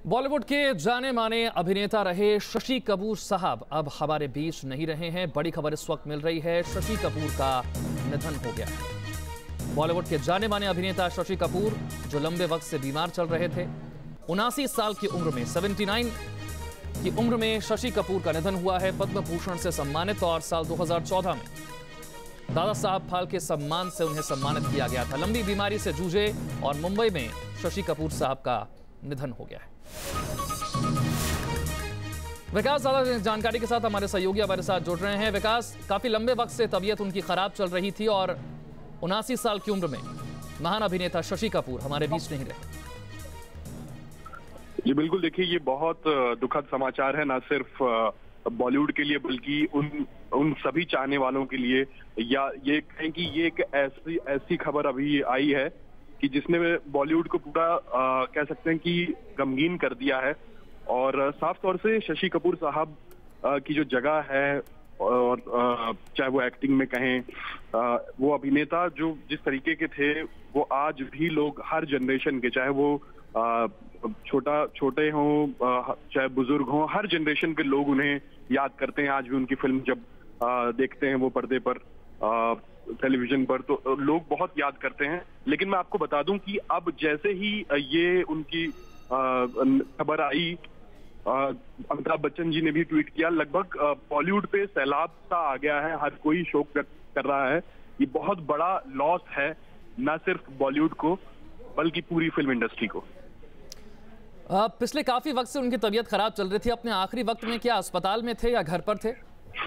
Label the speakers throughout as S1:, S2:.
S1: बॉलीवुड के जाने माने अभिनेता रहे शशि कपूर साहब अब हमारे बीच नहीं रहे हैं। बड़ी खबर इस वक्त मिल रही है, शशि कपूर का निधन हो गया है। बॉलीवुड के जाने माने अभिनेता शशि कपूर जो लंबे वक्त से बीमार चल रहे थे, 79 साल की उम्र में 79 की उम्र में शशि कपूर का निधन हुआ है। पद्म भूषण से सम्मानित और साल 2014 में दादा साहब फाल्के सम्मान से उन्हें सम्मानित किया गया था। लंबी बीमारी से जूझे और मुंबई में शशि कपूर साहब का निधन हो गया है। विकास ज्यादा जानकारी के साथ हमारे सहयोगी हमारे साथ जुड़ रहे हैं। विकास, काफी लंबे वक्त से तबीयत उनकी खराब चल रही थी और 79 साल की उम्र में महान अभिनेता शशि कपूर हमारे बीच नहीं रहे।
S2: जी बिल्कुल, देखिए ये बहुत दुखद समाचार है, ना सिर्फ बॉलीवुड के लिए बल्कि उन सभी चाहने वालों के लिए। या ये कहें कि ये एक ऐसी खबर अभी आई है कि जिसने बॉलीवुड को पूरा कह सकते हैं कि गमगीन कर दिया है। और साफ तौर से शशि कपूर साहब की जो जगह है, और चाहे वो एक्टिंग में कहें, वो अभिनेता जो जिस तरीके के थे, वो आज भी लोग हर जनरेशन के, चाहे वो छोटे हों चाहे बुजुर्ग हों, हर जनरेशन के लोग उन्हें याद करते हैं। आज भी उनकी फिल्म जब देखते हैं वो पर्दे पर, टेलीविजन पर, तो लोग बहुत याद करते हैं। लेकिन मैं आपको बता दूं कि अब जैसे ही ये उनकी खबर आई, अमिताभ बच्चन जी ने भी ट्वीट किया, लगभग बॉलीवुड पे सैलाब सा आ गया है, हर कोई शोक व्यक्त कर रहा है। ये बहुत बड़ा लॉस है, न सिर्फ बॉलीवुड को बल्कि पूरी फिल्म इंडस्ट्री को।
S1: पिछले काफी वक्त से उनकी तबीयत खराब चल रही थी। अपने आखिरी वक्त में क्या अस्पताल में थे या घर पर थे?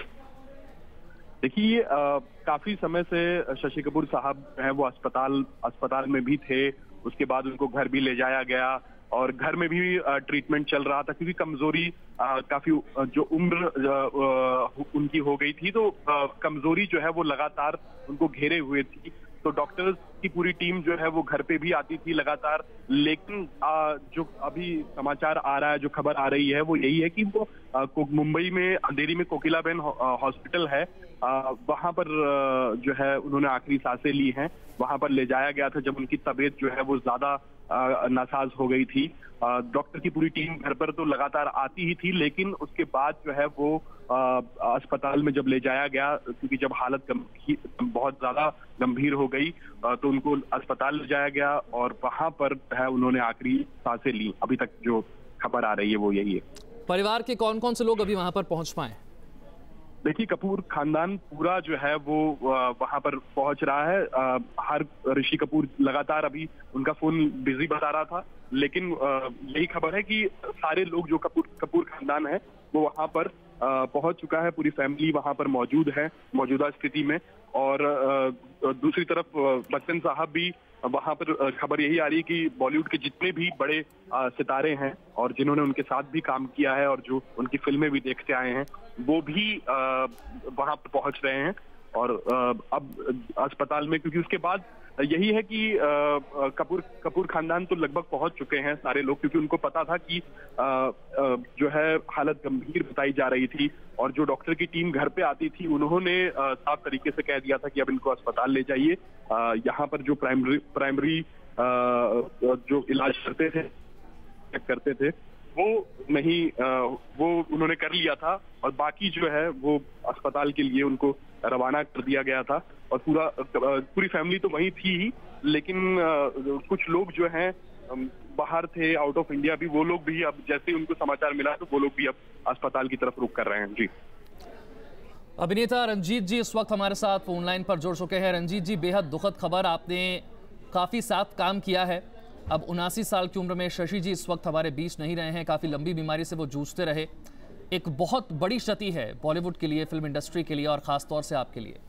S2: देखिए काफी समय से शशि कपूर साहब हैं वो अस्पताल में भी थे। उसके बाद उनको घर भी ले जाया गया और घर में भी ट्रीटमेंट चल रहा था, क्योंकि कमजोरी काफी जो उम्र उनकी हो गई थी, तो कमजोरी जो है वो लगातार उनको घेरे हुए थी। तो डॉक्टर्स की पूरी टीम जो है वो घर पे भी आती थी लगातार। लेकिन जो अभी समाचार आ रहा है, जो खबर आ रही है, वो यही है कि वो मुंबई में अंधेरी में कोकिलाबेन हॉस्पिटल है, वहां पर जो है उन्होंने आखिरी सांसें ली हैं। वहां पर ले जाया गया था जब उनकी तबीयत जो है वो ज्यादा नासाज हो गई थी। डॉक्टर की पूरी टीम घर पर तो लगातार आती ही थी, लेकिन उसके बाद जो है वो अस्पताल में जब ले जाया गया, क्योंकि जब हालत बहुत ज्यादा गंभीर हो गई, तो उनको अस्पताल ले जाया गया और वहां पर है उन्होंने आखिरी सांसें ली। अभी तक जो खबर आ रही है वो यही है।
S1: परिवार के कौन कौन से लोग अभी वहां पर पहुंच पाए?
S2: देखिए कपूर खानदान पूरा जो है वो वहां पर पहुंच रहा है। हर ऋषि कपूर लगातार अभी उनका फोन बिजी बता रहा था, लेकिन यही खबर है कि सारे लोग जो कपूर खानदान है वो वहां पर पहुंच चुका है। पूरी फैमिली वहां पर मौजूद है मौजूदा स्थिति में। और दूसरी तरफ बच्चन साहब भी वहां पर, खबर यही आ रही है कि बॉलीवुड के जितने भी बड़े सितारे हैं और जिन्होंने उनके साथ भी काम किया है और जो उनकी फिल्में भी देखते आए हैं, वो भी वहां पर पहुंच रहे हैं। और अब अस्पताल में, क्योंकि उसके बाद यही है कि कपूर खानदान तो लगभग पहुंच चुके हैं सारे लोग, क्योंकि उनको पता था कि जो है हालत गंभीर बताई जा रही थी। और जो डॉक्टर की टीम घर पे आती थी, उन्होंने साफ तरीके से कह दिया था कि अब इनको अस्पताल ले जाइए। यहाँ पर जो प्राइमरी जो इलाज करते थे वो नहीं, वो उन्होंने कर लिया था, और बाकी जो है वो अस्पताल के लिए उनको रवाना कर दिया गया था। और पूरी फैमिली तो वहीं थी ही, लेकिन कुछ लोग जो हैं बाहर थे, आउट ऑफ इंडिया भी, वो लोग भी अब जैसे ही उनको समाचार मिला तो वो लोग भी अब अस्पताल की तरफ रुख कर रहे हैं। जी,
S1: अभिनेता रंजीत जी इस वक्त हमारे साथ फोन लाइन पर जुड़ चुके हैं। रंजीत जी, बेहद दुखद खबर, आपने काफी साथ काम किया है। अब 79 साल की उम्र में शशि जी इस वक्त हमारे बीच नहीं रहे हैं। काफी लंबी बीमारी से वो जूझते रहे। एक बहुत बड़ी क्षति है बॉलीवुड के लिए, फिल्म इंडस्ट्री के लिए और खास तौर से आपके लिए।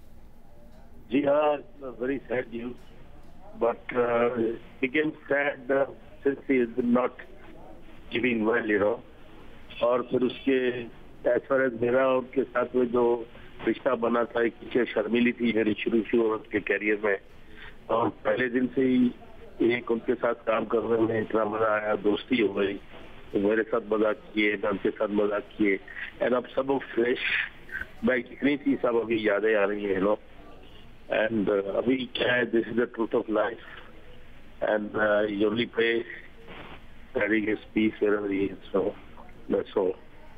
S3: जी हाँ, very sad news, but became sad since he is not giving well, you know. और फिर उसके एज फार एज मेरा उनके साथ में जो रिश्ता बना था, एक पीछे शर्मिली थी मेरी शुरू के कैरियर में, और पहले दिन से ही एक उनके साथ काम करने में इतना मजा आया, दोस्ती हो गई। तो मेरे साथ मजाक किए, मैं उनके साथ मजाक किए, एंड अब सब फ्रेश बैक जितनी थी सब अभी यादें आ रही है, नो। एंड अभी क्या है, this is the truth of life, and you only pray carrying his peace wherever he is. So that's all.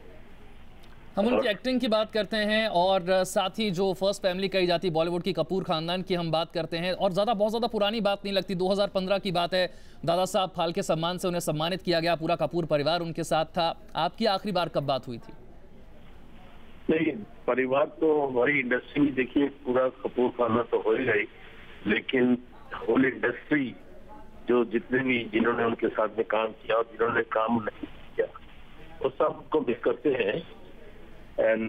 S1: हम उनकी एक्टिंग की बात करते हैं और साथ ही जो फर्स्ट फैमिली कही जाती है बॉलीवुड की, कपूर खानदान की हम बात करते हैं। और बहुत ज़्यादा पुरानी बात नहीं लगती, 2015 की बात है। दादा साहब फाल्के सम्मान से उन्हें सम्मानित किया गया, पूरा कपूर परिवार उनके साथ था। आपकी आखिरी बार कब बात हुई थी?
S3: नहीं, परिवार तो हमारी इंडस्ट्री में देखिए पूरा कपूर खाना तो हो ही गई, लेकिन होल इंडस्ट्री जो जितने भी जिन्होंने उनके साथ में काम किया और जिन्होंने काम नहीं किया वो सबको मिस करते हैं। एंड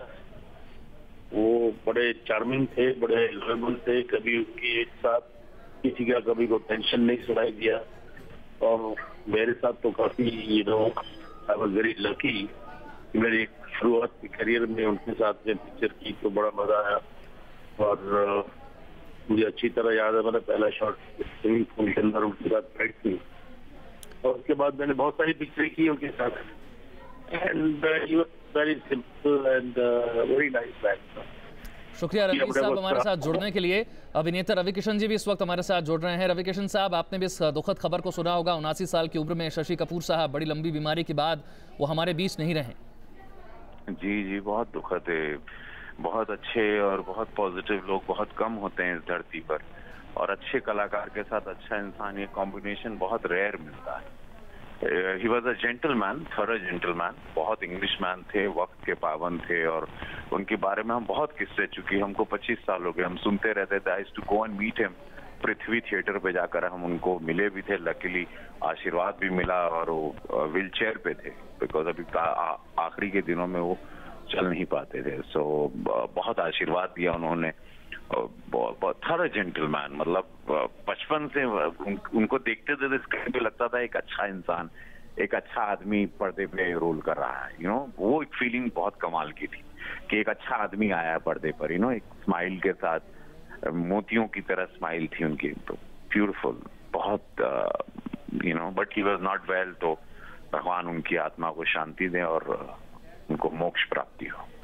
S3: वो बड़े चार्मिंग थे, बड़े लवेबल थे, कभी उनके साथ किसी का कभी को टेंशन नहीं सुनाई दिया। और मेरे साथ तो काफी आई वाज वेरी लकी, मेरी शुरुआत की करियर में उनके साथ में पिक्चर की तो बड़ा मजा आया। और मुझे अच्छी तरह याद है, मैंने पहला शॉट स्विमिंग पूल के अंदर उनके साथ फाइट की और उसके बाद मैंने बहुत सारी पिक्चरें की उनके साथ। And very simple and very nice man.
S1: शुक्रिया रवि साहब हमारे साथ जुड़ने के लिए। अभिनेता रवि किशन जी भी इस वक्त हमारे साथ जुड़ रहे हैं। रवि किशन साहब, आपने भी इस दुखद खबर को सुना होगा, 79 साल की उम्र में शशि कपूर साहब बड़ी लंबी बीमारी के बाद वो हमारे बीच नहीं रहे।
S4: जी, बहुत दुखद है। बहुत अच्छे और बहुत पॉजिटिव लोग बहुत कम होते हैं इस धरती पर, और अच्छे कलाकार के साथ अच्छा इंसान, ये कॉम्बिनेशन बहुत रेयर मिलता है। ही वॉज अ जेंटलमैन, थोड़ा जेंटलमैन, बहुत इंग्लिश मैन थे, वक्त के पाबंद थे, और उनके बारे में हम बहुत किस्से चुकी। हमको 25 साल हो गए, हम सुनते रहते थे। I used to go and meet him. Prithvi theatre पे जाकर हम उनको मिले भी थे, लकीली आशीर्वाद भी मिला, और वो व्हील चेयर पे थे बिकॉज अभी आखिरी के दिनों में वो चल नहीं पाते थे। सो बहुत आशीर्वाद दिया उन्होंने। थोड़ा जेंटलमैन, मतलब बचपन से उनको देखते थे स्क्रीन पे लगता था एक अच्छा इंसान, एक अच्छा आदमी पर्दे पे रोल कर रहा है। वो एक फीलिंग बहुत कमाल की थी कि एक अच्छा आदमी आया पर्दे पर, एक स्माइल के साथ, मोतियों की तरह स्माइल थी उनकी, तो ब्यूटीफुल बहुत। But he was not well, तो भगवान उनकी आत्मा को शांति दें और उनको मोक्ष प्राप्ति हो।